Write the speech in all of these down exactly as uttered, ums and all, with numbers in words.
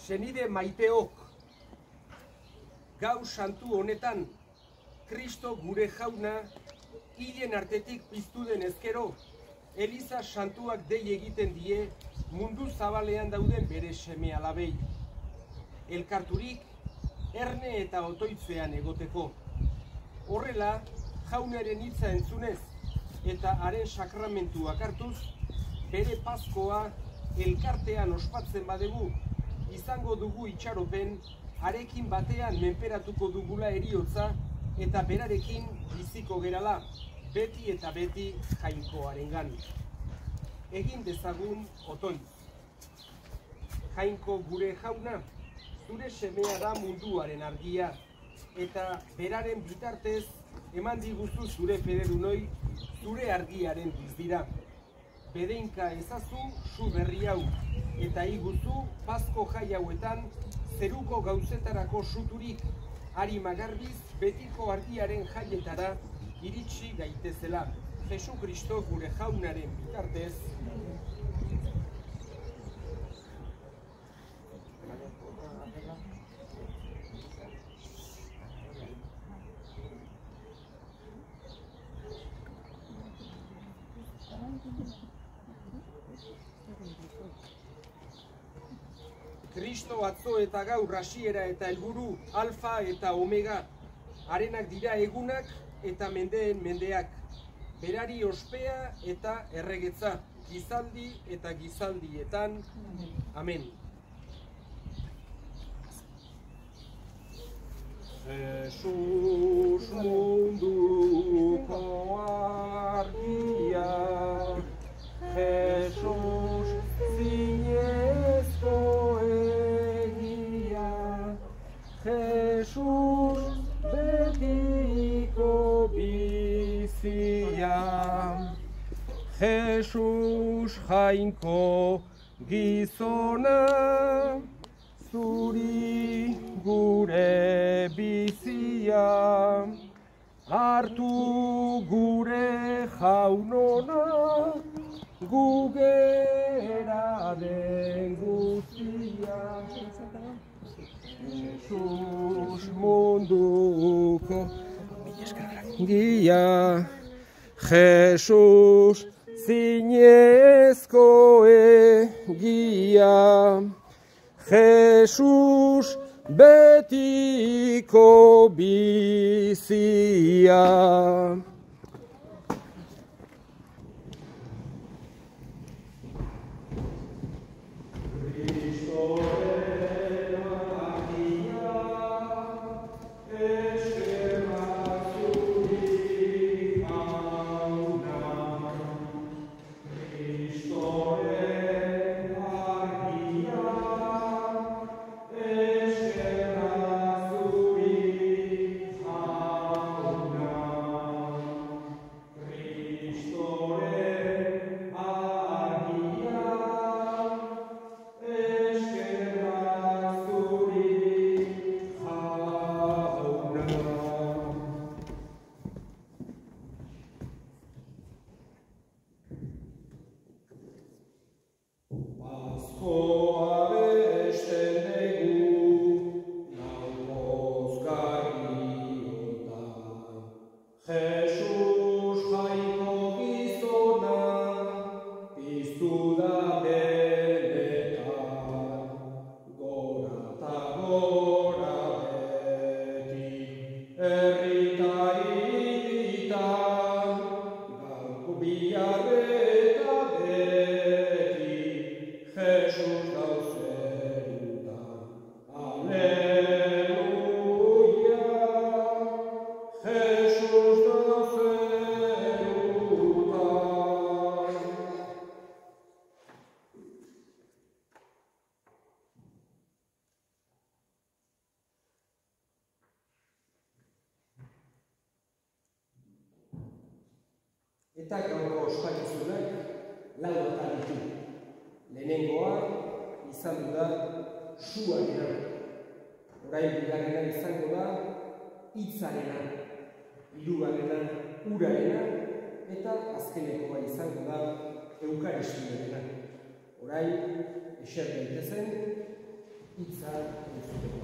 Senide maiteok, gau santu honetan, Kristo gure jauna, hilen artetik piztu den ezkero, Eliza santuak dei egiten die mundu zabalean dauden bere seme alabei. Elkarturik, erne eta otoitzean egoteko. Horrela, jaunaren hitza entzunez eta haren sakramentuak hartuz, bere Paskoa elkartean ospatzen badegu, izango dugu itxaropen, harekin batean menperatuko dugula heriotza eta berarekin biziko gerala, beti eta beti Jainkoarengan. Egin dezagun otoitz. Jainko gure jauna, zure semea da munduaren argia, eta beraren bitartez eman diguzu zure federunoi zure argiaren bizdira. Bedeinka ezazu zu berri hau, eta iguzu Pasko jai hauetan zeruko gauzetarako suturik, ari magarbiz betiko argiaren jaietara iritsi gaitezela. Jesu Kristo gure jaunaren bitartez. Kristo atzo eta gaur hasiera eta helburu, alfa eta omega, harenak dira egunak eta mendeen mendeak, berari ospea eta erregetza, gizaldi eta gizaldietan. Amen. Jesus munduko argia, Jesus zinezko egia, Jesus betiko bizia, Jesus Jainko gizona, zuri gure bizia, hartu gure jaunona, gugera den guztia. Jesus munduko gia, Jesus zinezko egia, Jesus betiko bizia. Eta gaurko ospakizunak lau atal ditu. Lehenengoa izan da suarena. Orain bigarrena izango da hitzarena. Hirugarrena urarena eta azkenekoa izango da eukaristiarena. Orain eser daitezen hitza entzuteko.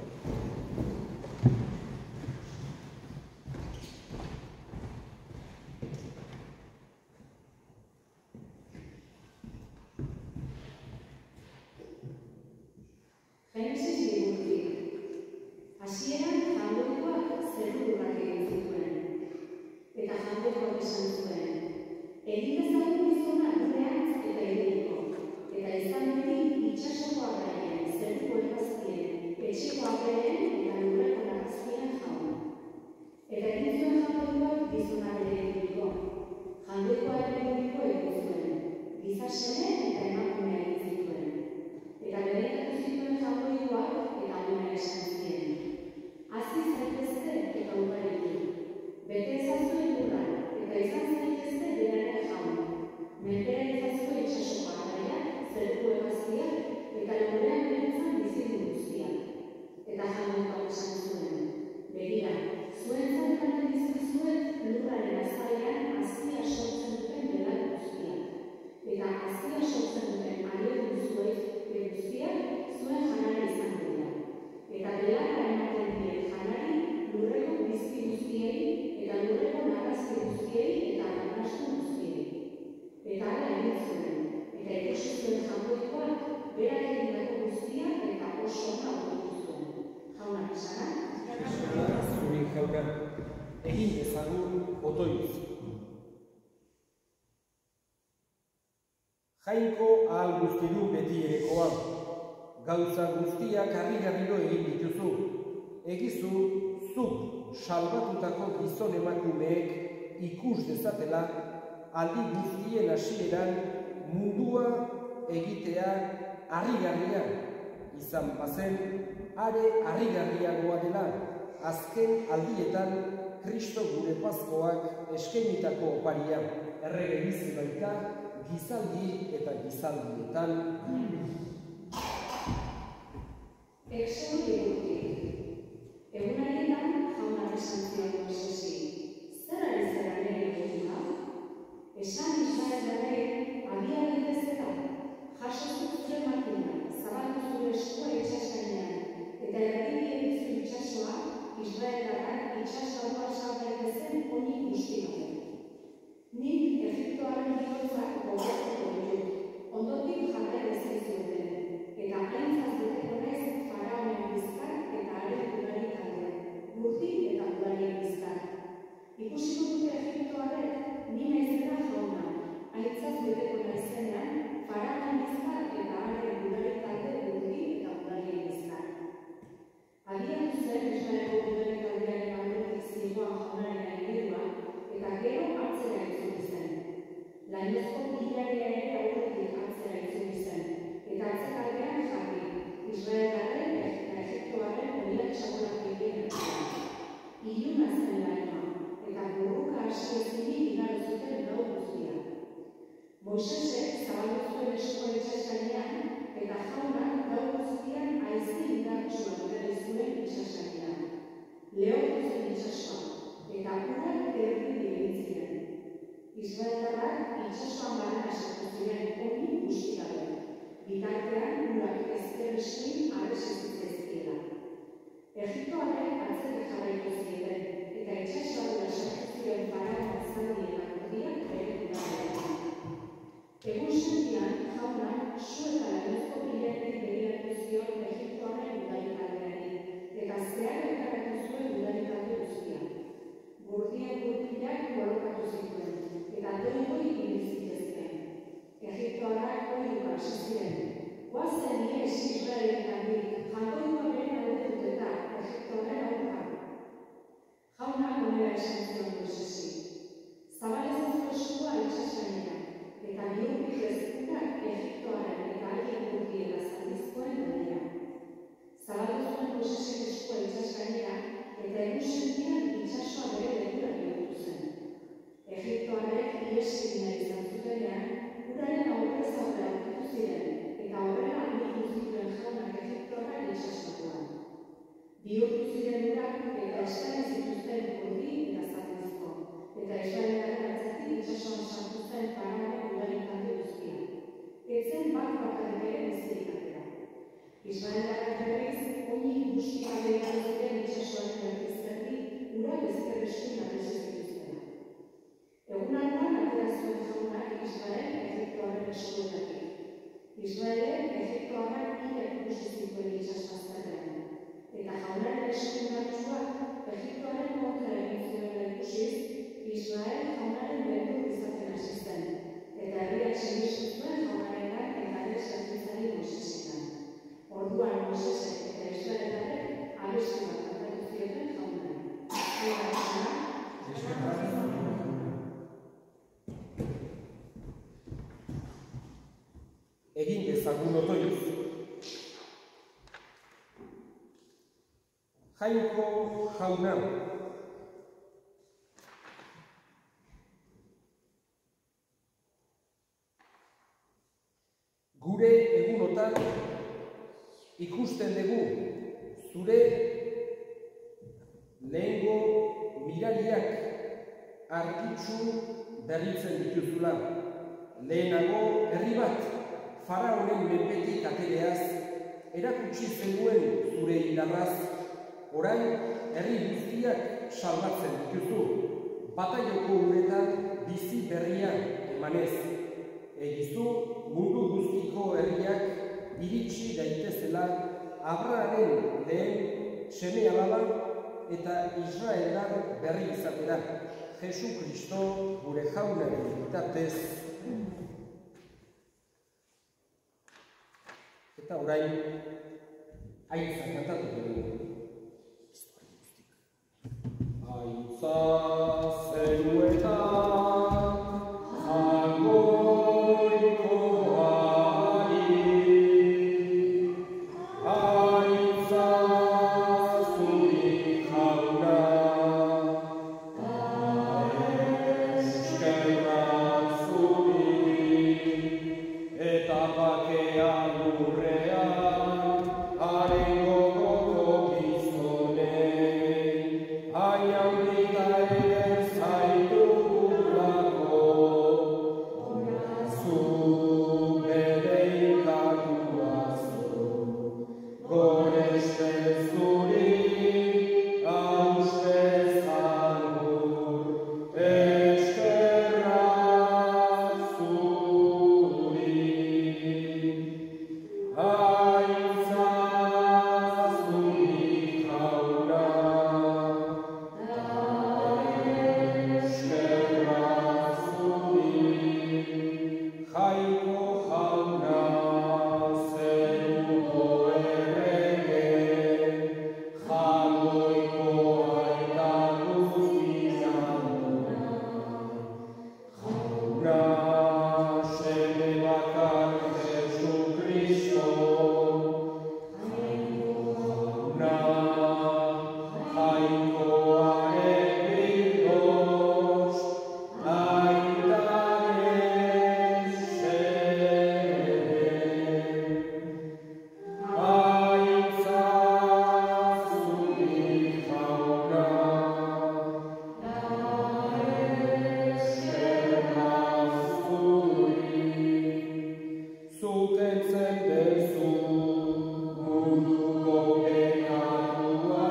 Genesis liburutik. Hasieran jaungoikoak zerrudurak egin zituen, eta jaungoikoak esan zuen, egin dezagun gizona gureantz eta irudiko, eta izan beti itsasoko arraien, zerruko elbazkien, etxeko abreen eta lurreko narrazkien jaun. Eta egin zuen jaungoikoak gizona bere irudiko, jaungoikoaren irudiko egin zuen, gizasene eta emakumea egin zituen. Eta berekatu zituen jaungoikoak eta amona esan zien. Hazi zaitezte eta ugaritu. Bete ezazue lurra, eta izan zaitezte beraren jaun. Menpera ezazue itsasoko arraiak, zerruko hegaztiak, eta lurrean beretzan bizitu guztiak. Eta jaungoikoak esan zuen. Begira, zuen zaitanen dizkizuet lurraren azalean hazia sortzen duten belar guztiak. Eta hazia sortzen duten ariok duzuek guztiak zuen janari izango dira. Eta belarra ematen dien janari lurreko bizki guztiei eta lurreko narrazki guztiei eta arnastu guztiei. Eta hala egin zuen, eta ikusi zuen jaungoikoak berak egindako guztia eta oso ona aurkitu zuen. Jaunak esanak? Zuri jauna, egin dezagun otoiz. Jainko ahal guztidu beti erekoa. Gauza guztiak harri-garriro egin dituzu. Egizu, zuk salbatutako gizon emakumeek ikus dezatela, aldi guztien hasieran mundua egitea harri-garria. Izan bazen, are harri-garriagoa dela, azken aldietan Kristo gure Paskoak eskainitako oparia. Errege bizi baita, gizaldi eta gizaldietan. Exodo liburutik. Egunarietan jaunak esan zion Mosesi. Zer ari zara nire eguna? Esan Israeldarrei abia daitezeta, jaso zure makina, zabaldu zure eskua itsaskainean, eta erabili egizu itsasoa, Israeldarrak itsasoa sal daitezen onik guzti gabe. Nik Egiptoaren bihotzak gogortuko ditut, ondotik jarrai ezaizueten, eta aintzat duteko naiz faraonen bizkar eta haren udari taldeak, gurti eta udarien bizkar. Ikusiko dute Egiptoarek, ni naizena jauna, aintzat duteko naizenean, faraonen bizkar eta haren udari talde gurti eta udarien bizkar. Abiatu zen Israeleko udari taldearen aurretik zigoan jaunaren aingurua, eta gero atzera itzuli zen. Lainozko pilarea ere aurretik atzera itzuli zen, eta atzekaldean jarri, Israeldarren eta Egiptoaren horiak txabolak egin artean. Iluna zen lainoa, eta burruka hasi ezinik igaro zuten gau guztia. Moisesek zabaldu zuen eskua itsaskainean, eta jaunak gau guztian haize indartsua bidali zuen itsaskainean. Lehortu zen itsasoa, eta urak erdi egin ziren. Israeldarrak itsasoan barrena sartu ziren honi guzti gabe. Bitartean urak ezker eskuin arresitzezkiela. Egiptoarek atzetik jarraitu zieten, eta itsasoa sartu ziren faraoen zaldien akordiak bere gudarekin. Egun sentian, jaunak su eta lainozko piletik begiratu zion Egiptoaren udaritaldeari, eta zehar elkaratu zuen udaritalde guztia. Gurdien gurpilak borrokatu zituen, eta doi-goi ibili zitezkeen. Egiptoarrak oihuka hasi ziren. Goazen ihes Israelengandik, jaungoikoa bere alde duteta, Egiptoaren aurka. Jaunak honela esan zion Mosesi. Zabalezazko eskua itsaskainean, eta bihurrik ezkutak Egiptoaren eta haien gurdiela zaldizkoen aldean. Zabaldu zuen Mosesek eskua itsaskainean, eta egun sentian itsasoa bere lekura bihurtu zen. Egiptoarek ihesi nahi izan zutenean, uraren aurrez aurre aurkitu ziren, eta horrela amiku zituen jaunak Egiptoaren itsasokoan. Bihurtu ziren urak eta eskari zituzten urdi eta zaldizko, eta Israelaren atzetik itsasoan sartu zen faraonen udaritalde guztia. Ez zen bat bakarrik ere bizirik atera. Israeldarrak berriz egin dezagun otoiz. Jainko jauna, gure egunotan ikusten dugu zure lehengo mirariak argitsu berritzen dituzula. Lehenago herri bat faraonen menpetik ateleaz erakutsi zenuen zure indarraz, orain herri guztiak salbatzen dituzu, bataioko uretan bizi berria emanez. Egizu mundu guztiko herriak iritsi daitezela Abrahamen lehen seme alaba eta Israelar berri izatera, Jesu Kristo gure jaunaren bitartez. Eta orain, aitza kantatuko dugu. Aitza zeruetan, agoiko ari, aitza zuri jauna, eskerra zuri, eta bakea lurrean, haren gogoko gizonei, hainaudita eder zaitugulako, zu bereikatuazu, goreste zuri, hauste zangur, eskerra zuri. Aitza zuri jauna, eskerra zuri, jaiko jauna, zeruko errege, jagoiko aita guztian jauna, seme bakar Jesu Kristo, jauna, jainkoaren birdoz, aitaren seme. Aitza zuri jauna, eskerra zuri, zuk entzen dezu munduko pekatua,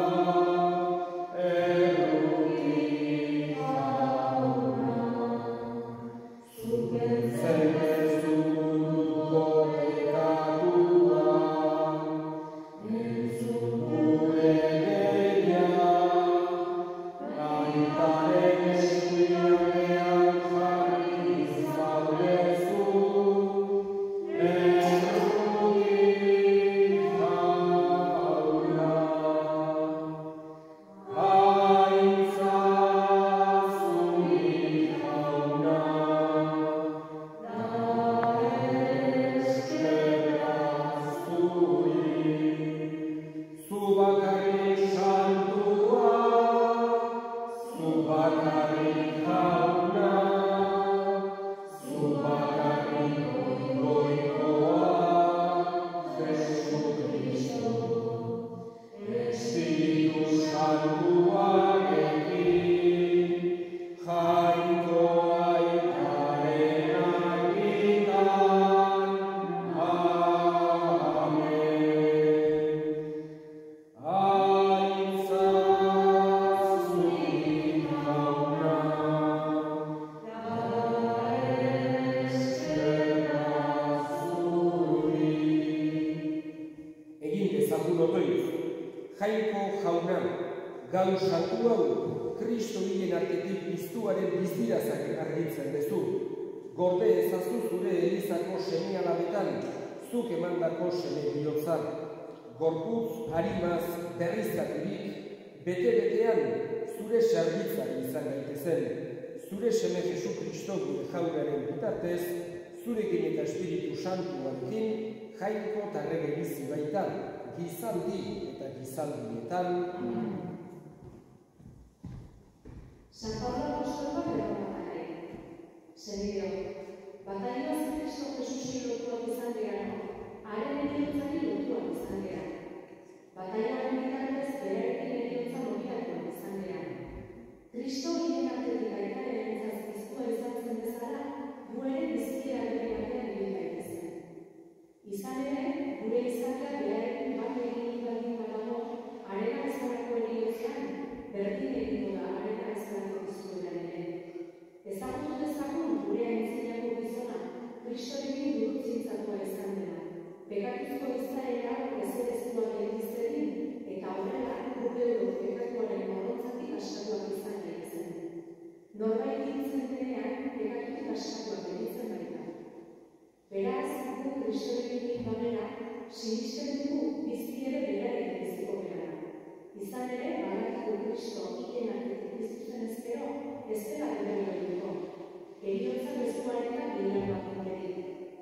erruki jauna. Zuk entzen dezu munduko pekatua, entzun gure deia, aitaren eskuinean jarri zaudezu, erruki jauna. Aitza zuri jauna, eskerra zuri, zu bakarrik santua, zu bakarrik jauna, zu bakarrik goikoa, Jesu Kristo. Espiritu Santuarekin, jainko aitaren agintan, amen. Aitza zuri jauna, eskerra zuri. Egin dezagun otoiz, jainko jauna, gaur santu hau Kristo hilen artetik piztuaren biztirazak argitzen dezu. Gorde ezazu zure elizako seme-alabetan, zuk emandako seme bihotzak. Gorputz harimaz berrizkaturik, bete-betean zure zerbitzari izan gaitezen. Zure seme Jesu Kristo gure jaunaren bitartez, zurekin eta Espiritu Santuarekin, jainko eta errege bizi baitan, gizaldi eta gizaldietan. San Pablo apostoloak erromatarrei. Senideok, batalioaz Kristo Jesusi lotuak izan dira, haren eriotzari lotuak izan dira. Batalioaren bitartez berarekin eriotza mobilatuak izan dira. Kristo hien artetik aitaren entzaz piztua izan zen bezala, gu ere bizkia ere batean egin daitezen. Izan ere, gure izatea berarekin bat egin baldin badago, arena ezarako eriotzean, berdin egingo da arena ezarako piztuetan ere. Ezagutu dezagun gure aintzinako gizona, Kristorekin gurutzintzatua izan dela. Pekatuzko izaera ezereztua gelditzedin, eta horrela gure euro pekatuaren morrontzatik askatuak izan daitezen. Norbait hiltzen denean, pekatutik askatuak gelditzen baita. Beraz, gu Kristorekin badera, sinisten dugu bizi ere berarekin biziko gara. Izan ere, badakiko Kristo hien artetik biztuzen ezkero, ez dela gure berduko. Eriotza bezuaretan bilan bat inderik.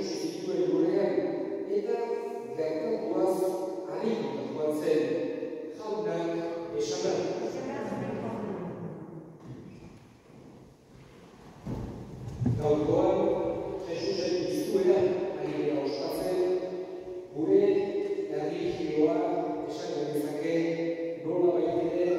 ikusi zituen gurean, eta gertatuaz harituta joan zen. Jaunak esanak. Gaurkoan, Jesusen biztuera ari dira ospatzen, gure erlijioa esan genezake nola baitere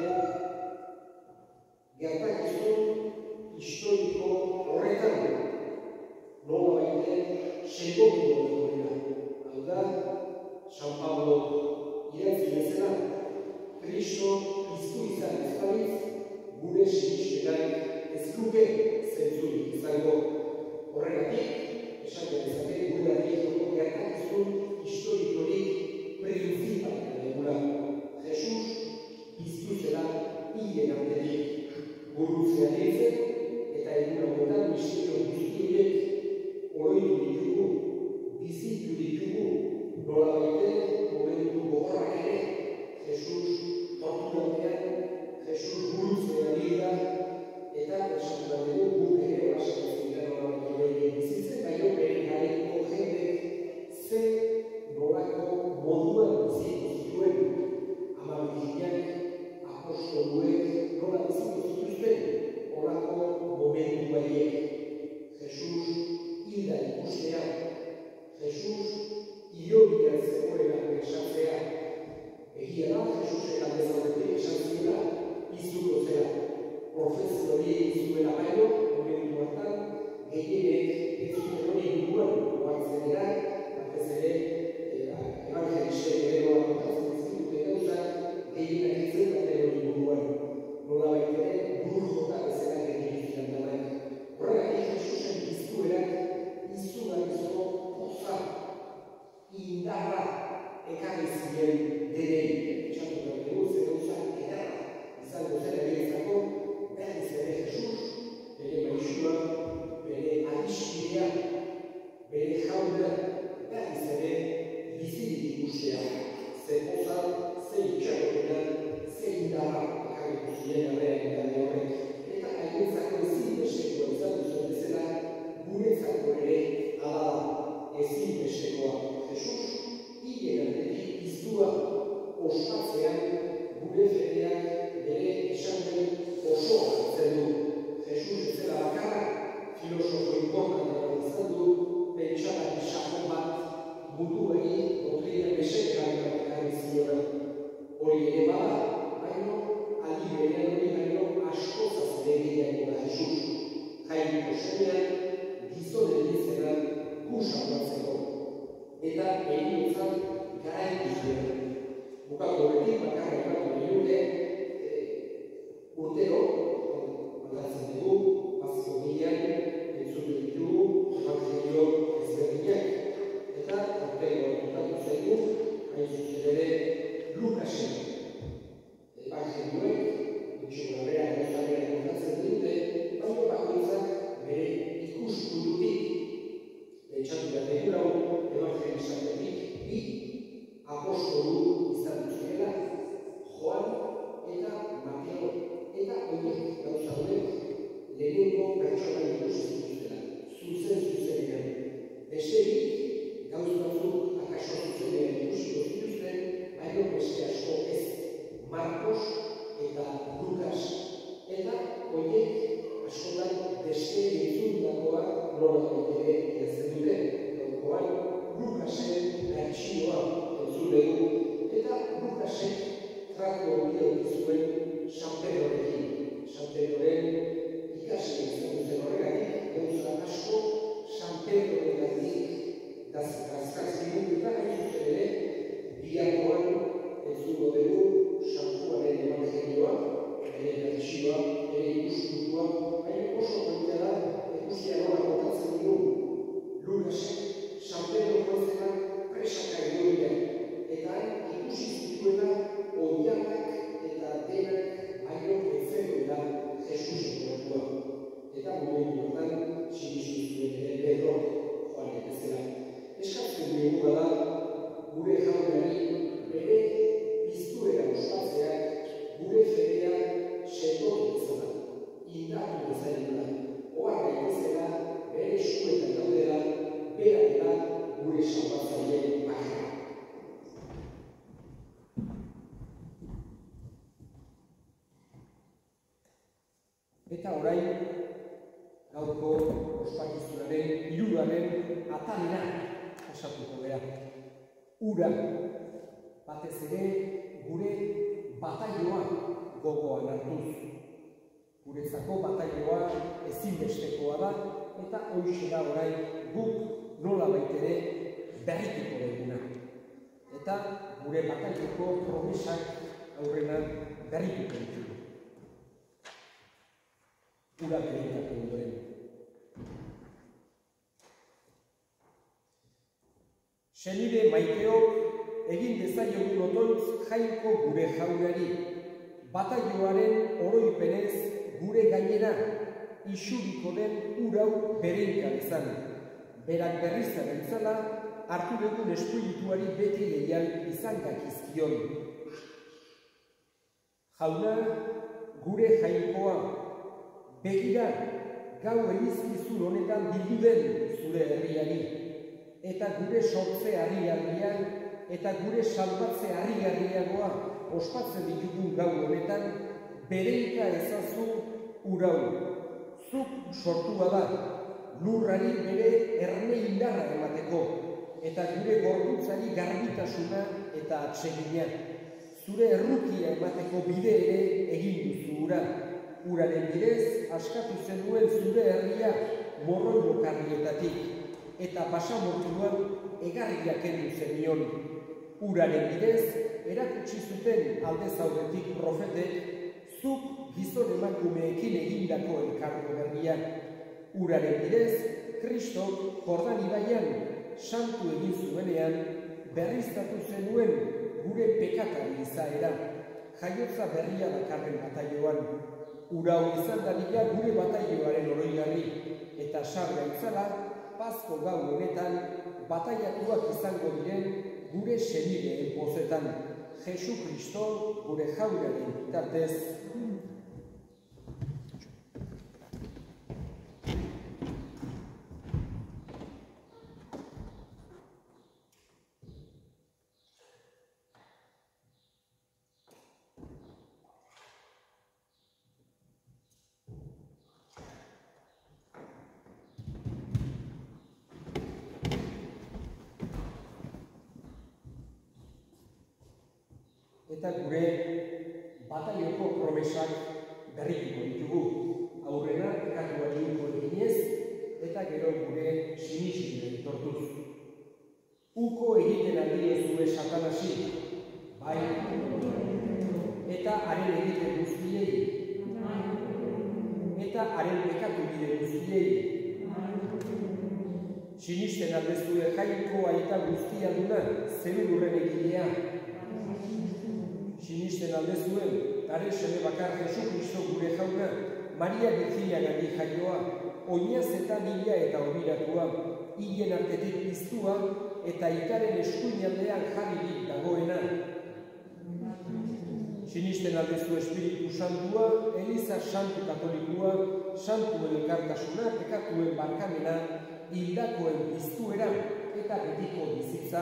gertakizun historiko horretan nola baitere segotu horretan. Hau da, San Pablo idatzi bezala, Kristo piztu izan ez balitz, gure sinismenak ez luke zentzurik izango. Horregatik, esan genezake gure erlijioko gertakizun historikorik printzipala dugula. Jesus piztu zela hilen artetik gurutzea ditzen, eta egun hauetan misterio guzti horiek oroitu ditugu, bizitu ditugu, nola baite momentu gogorrak ere, Jesus torturatean, Jesus gurutzea dira, eta esatu bat dugu guk ere olasatzen dira nola baite bizitzen, baina bere garaiko jendek ze nolako moduan biziko zituen, ama Virginiak, apostoluek nola biziko zituzten, olako momentu baiek. Jesus hilda ikustea, Jesus hilobian zegoela esatzea. Egia da, Jesus ekan dezabetik esan zirela, piztuko zela. Profezio hori izuela baino, momentu hartan, gehienek ez zuten hori inguruan oartzen dira, batez ere, evangelisten ere nola kontatzen zituten gauzak, gehienak ez zuten hori inguruan. Nola baitere, dur jota bezala egin danak. Horregatik Jesusen piztuerak izugarrizko poza, indarra ekarri ziren denei. Esatu da dugu, zer gauza edarra izango zen egiezako, berriz ere Jesus, bere maixua, bere adiskidea, bere jauna, berriz ere bizirik ikustea. Ze poza, ze itxakotena, ze indarra ekarri ziren errean gane horrek. Eta haientzako ezinbestekoa izan duzen bezala, guretzako ere ala ezinbestekoa. Jesus, hilen artetik piztua ospatzean gure fedeak bere esanen osoa hartzen du. Jesus ez zela bakarra, filosofo importanta izan du, pentsalari sakon bat munduei doktrina besetan ekarri ziona. Hori ere bada, baino, aldi berean hori baino askozaz ere gehiago da Jesus. Jairiko semean, gizonen izenan kusa batzeko. Eta eriotzan garaitu zuen. Bukatu horretik, bakarra ipatu gehiuge, urtero, mandatzen dugu, bazko gilean, entzute ditugu, evangelio ezberdinak. Eta urtero kontatu zaigu, hain zuzen ere, Lukasen evangelioek, dutxeko gabea egozarea kontatzen dute, baina bakoitzak bere ikuspuntutik, pentsatu behar egura hau, evangelizatetik bi apostolu izan duzela, Joan eta Mateo, eta horiek gauza honek lehenengo pertsona ikusi zituztela, zuzen zuzenean. Besterik, gauz batzuk akaso zuzenean ikusiko zituzten, baina beste asko ez, Marcos eta Lucas, eta horiek askotan beste entzundakoa nola baitere idazten dute. Gaurkoan, Lukasen artxioa entzun dugu, eta Lukasek tratu hori eduki zuen San Pedrorekin. San Pedroren ikasle izan duten horregatik, gauza asko San Pedroregatik dazkazkigun eta hain zuzen ere, biharkoan entzungo dugu San Juanen evangelioa, ere artxioa, ere ikuspuntua, baina oso polita da, ikustea nola kontatzen dugu. Lukasek San Pedro goizenak presaka egoiak, eta hain ikusi zituena oianak eta denak baino gaurko ospakizunaren hirugarren atalera pasatuko gara. Ura, batez ere gure bataioa gogoan hartuz. Guretzako bataioa ezinbestekoa da, eta horixe da orain guk nolabait ere berrituko duguna. Eta gure bataioko promesak aurrenan berrituko ditugu. Ura berritako ondoren. Senide maiteok egin dezaiogun otoitz jainko gure jaunari, bataioaren oroipenez gure gainera isuriko den urau bereinka izan. Berak berriz zarentzala hartu dugun espirituari beti leial izan gakizkion. Jauna, gure jainkoa, begira gau egizkizun honetan bildu den zure herriari, eta gure sortze harri-harrian eta gure salbatze harri-harriagoa ospatzen ditugun gau honetan, bereinka ezazu urau. Zuk sortua da, lurrari bere erne indarra emateko, eta gure gorputzari garbitasuna eta atsegina. Zure errukia emateko bide ere egin duzu ura. Uraren bidez, askatu zenuen zure herria morroi lokarrietatik, eta basamortuan egarriak kendu zenion. Uraren bidez, erakutsi zuten aldez aurretik profetek, zuk gizon emakumeekin egindako elkargo berria. Uraren bidez, Kristok Jordan ibaian santu egin zuenean, berriztatu zenuen gure pekatari izaera, jaiotza berria dakarren bataioan. Ura hori izan dadila gure bataioaren oroigarri, eta sarga itzala, Pazko gau honetan, bataiatuak izango diren gure senideen pozetan. Jesu Kristo gure jaunaren bitartez. Eta gure bataioko promesak berrituko ditugu. Aurrena pekatuari uko eginez, eta gero gure sinismena aitortuz. Uko egiten aldiozue Satanasi, bai, eta haren egiten guztiei, eta haren pekatu bide guztiei. Sinisten aldezue jainko aita guztia duna, zeru lurren egilea. Sinisten aldezuen, tare seme bakar Jesu Kristo gure jauna, Maria Virginia gandi jaioa, oinaz eta nila eta obiratua, hilen artetik piztua, eta ikaren eskuinaldean jarririk dagoena. Sinisten aldezu Espiritu Santua, Eliza Santu Katolikua, Santu elkartasuna, pekatuen barkamena, hildakoen piztuera, eta betiko bizitza.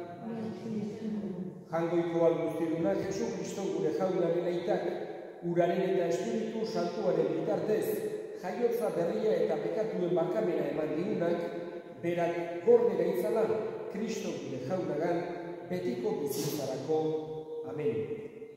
Jangoiko alguztiruna Jesu Kristo gure jaunaren aitak, uraren eta Espiritu Santuaren bitartez, jaiotza berria eta pekatuen barkamena eman digunak, berak gorde gaitzala Kristo gure jaunagan betiko bizitzarako. Amen.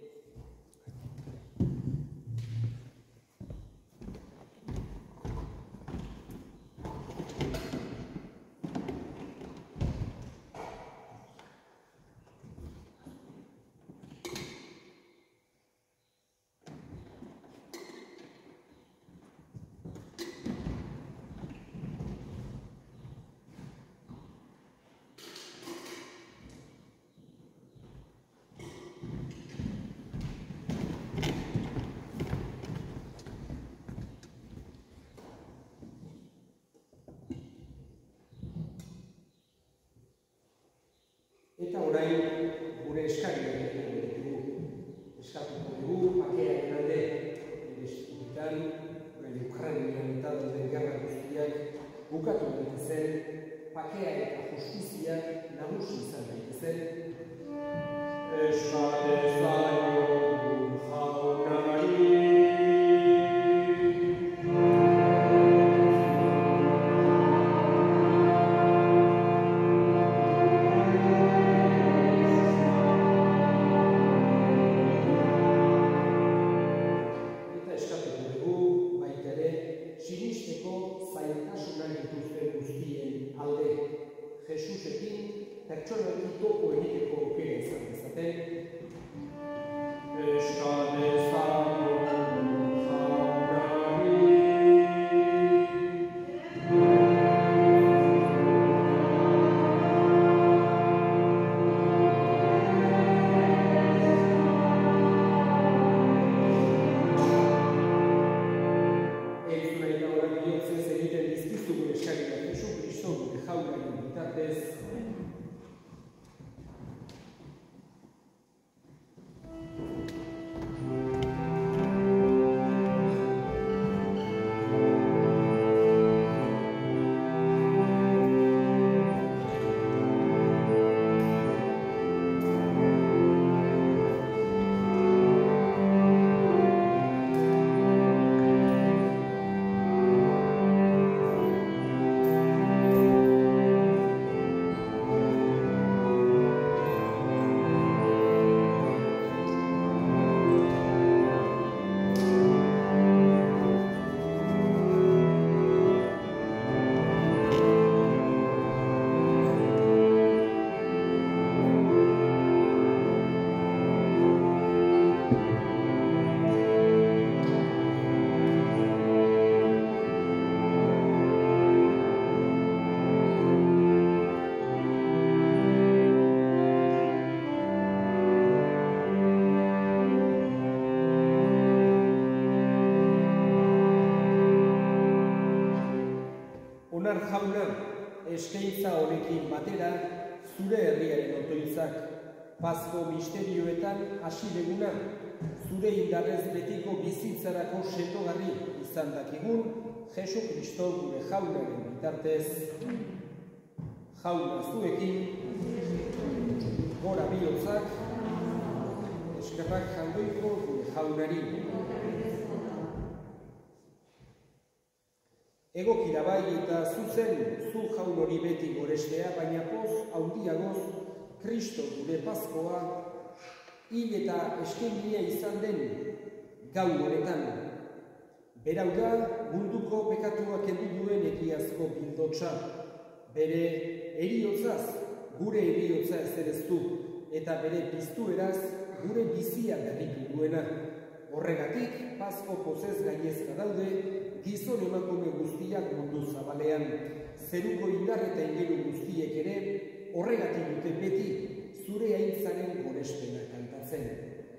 Eta orain gure eskariak egiten ditugu. Eskatuko dugu bakearen alde, gure eskubitan, gure Ukrainian eta dauden gerra guztiak bukatu daitezen, bakea eta justiziak nagusi izan daitezen. Esate zaio jaunari. Onar jauna, eskaintza honekin batera, zure herriaren otoitzak, Pasko misterioetan hasi beguna, zure indarrez betiko bizitzarako sendogarri izan dakigun, Jesu Kristo gure jaunaren bitartez. Jauna zuekin, gora bihotzak, eskerrak jandoiko gure jaunari. Egokira bai eta zuzen zu jaun hori beti gorestea, baina poz handiagoz Kristo gure Paskoa hil eta eskengia izan den gau honetan. Berau da munduko pekatuak kendu duen egiazko bildotsa, bere eriotzaz gure eriotza ezereztu eta bere piztueraz gure bizia berritu duena. Horregatik, Pasko pozez gainezka daude, gizon emakume guztiak mundu zabalean, zeruko indar eta ingelu guztiek ere, horregatik dute beti, zure aintzaren gorespena kantatzen.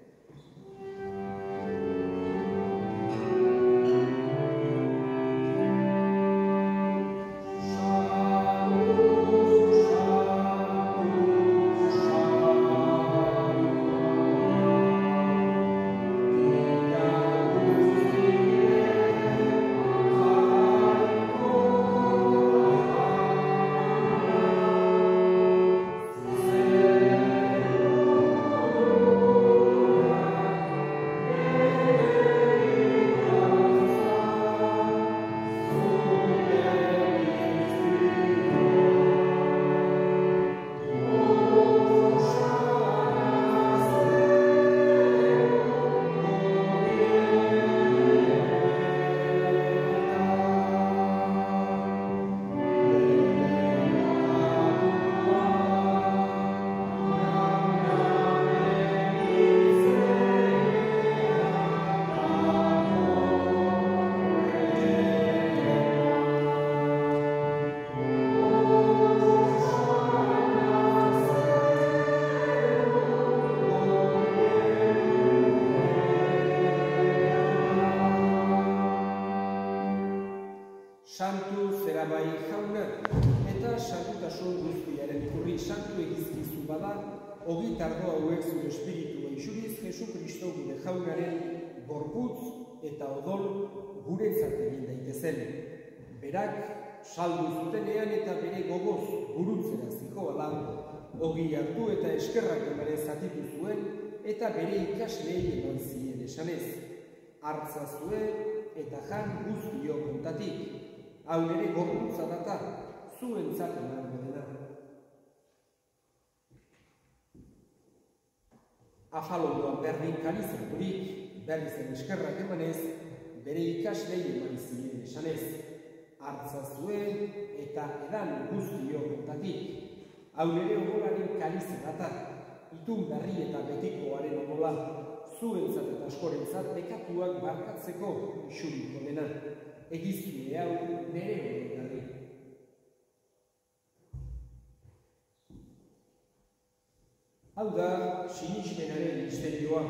Santu zera bai jauna, eta santutasun guztiaren ikurri santu egizkizu bada, ogi tardo hauek zure espiritua isuriz, Jesu Kristo gure jaunaren gorputz eta odol guretzat egin daitezen. Berak, saldu zutenean eta bere gogoz gurutzera zihoala, ogi hartu eta eskerrak emare zatitu zuen, eta bere ikaslei eman zien esanez. Hartza zuen eta jan guztio kontatik. Hau nere gorputza data, zuentzat emango dena. Afalondoan berdin kalizaturik, berrizen eskerrak emanez, bere ikaslei eman zien esanez. Hartza zuen eta edan guztio kontatik. Hau nere odolaren kaliza data, itun berri eta betikoaren odola, zuentzat eta askorentzat bekatuak barkatzeko isuriko dena. Egizkide hau nere hori garri. Hau da, sinismenaren misterioa.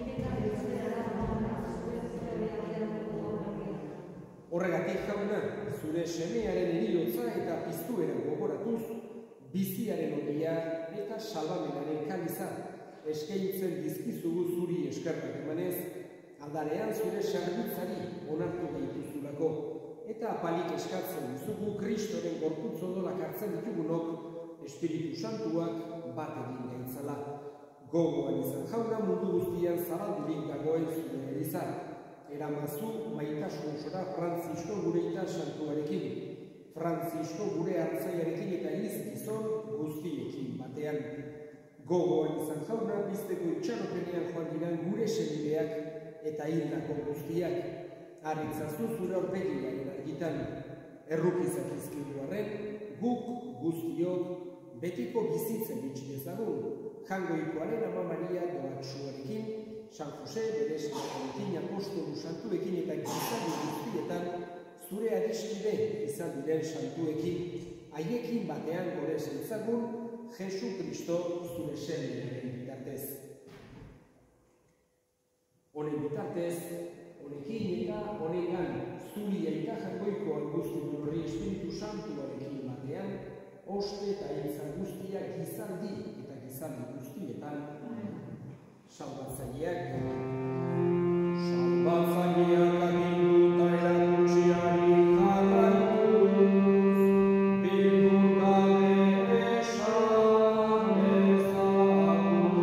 Horregatik jauna, zure semearen eriotza eta piztuera gogoratuz, biziaren ogia eta salbamenaren kaliza, eskaintzen dizkizugu zuri eskerrak emanez, aldarean zure zerbitzari onartu daituzulako, eta apalik eskatzen dizugu Kristoren gorputz odolak hartzen ditugunok Espiritu Santuak bat egin gaitzala. Gogoan izan jauna mundu guztian zabaldurik dagoen zure eliza. Eramazu maitasun osora Frantzisko gure ita santuarekin, Frantzisko gure hartzaiarekin eta izgizon guztiekin batean. Gogoan izan jauna bizteko itxaropenean joan diran gure senideak eta hildako guztiak, haritzazu zure aurpegiaren argitan, errukizak izkidu arren, guk guztiok betiko bizitzen itxi dezagun, jangoikoaren Ama Maria doatsuarekin, San Jose bere sinarekin, apostolu santuekin eta gizari guztietan, zure adiskide izan diren santuekin, haiekin batean gore zentzagun, Jesu Kristo zure semearen bitartez. Honen bitartez, honekin eta honengan zuri aita jakoiko Augustu Lurri Espiritu Santuarekin batean, oste eta hitza guztiak gizaldi eta gizaldi guztietan, salbatzaileak, salbatzaileak agindu eta erakutsiari jarraituz, bildu gabe esan ezagun,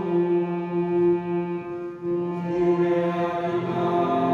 gure aita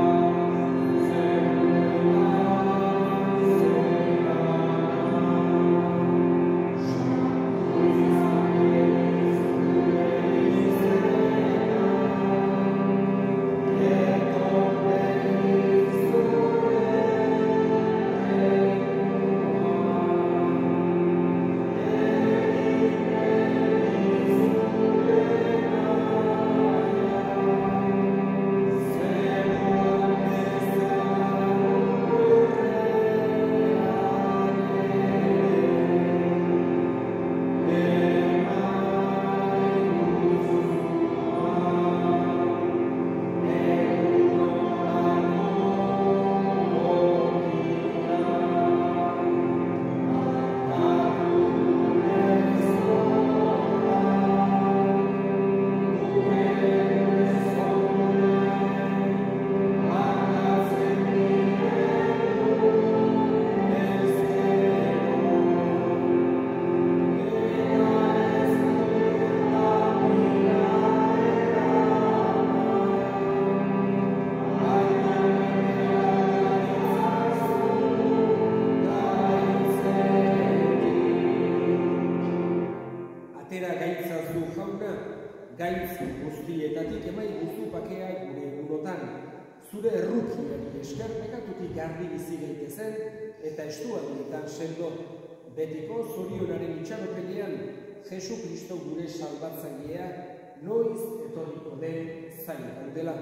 gaitz guztietatik emaiguzu bakea gure egunotan, zure errukiari esker pekatutik garbi bizi gaitezen eta estualdietan sendo, betiko zorionaren itxaropenean Jesu Kristo gure salbatzailea noiz etorriko den zain gaudela.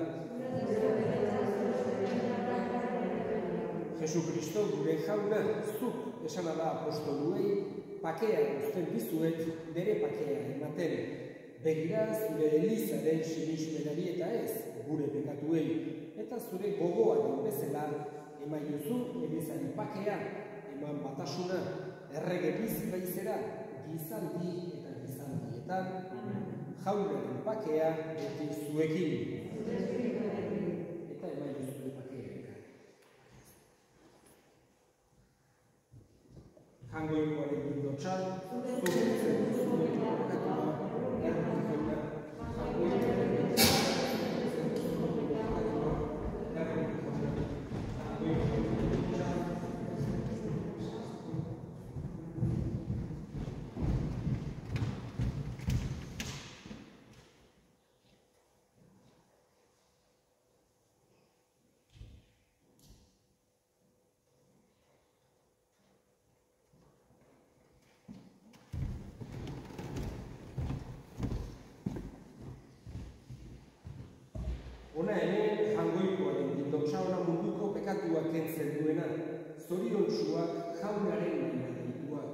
Jesu Kristo gure jauna, zuk esana da apostoluei, pakea uzten dizuet bere pakea ematen. Begira zure Elizaren sinismenari eta ez gure pekatuei, eta zure gogoaren bezala eman duzu Elizari pakea, eman batasuna, errege bizi baizera, gizaldi eta gizaldietan, jaunaren pakea beti zuekin. Eta eman duzu pakea. Jangoikoaren bildotxan, zuzen zuen pakatua, Hona hemen jangoikoaren bildotxaona munduko pekatuak kentzen duena, zoriontsuak jaunaren baina deituak.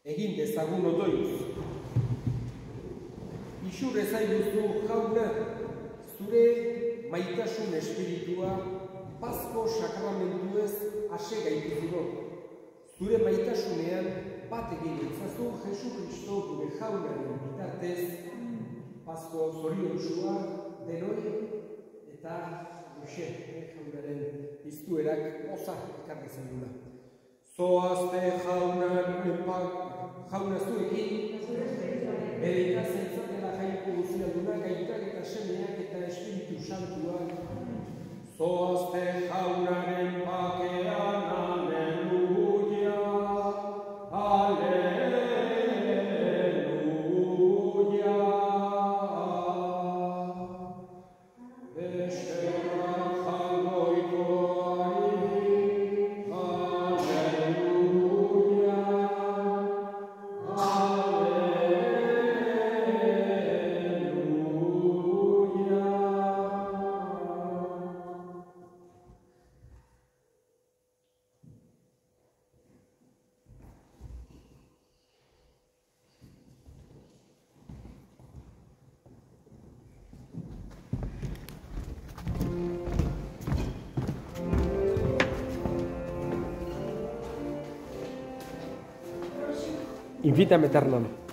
egin dezagun otoiz. Ixur ezaiguzu jauna, zure maitasun espiritua Pasko sakramentuez ase gaituzuro. Zure maitasunean bat egin itzazu Jesu Kristo gure jaunaren bitartez, Pasko zoriontsua denoi eta Jose jaunaren piztuerak oza ekarri zaigula. Zoazte jaunaren pak, jauna zuekin, bere ikazentzatela jaiko guztialduna, gaitak eta semeak eta Espiritu Santuak. Zoazte jaunaren bakean, aleluia, aleluia. Invítame, Eternam.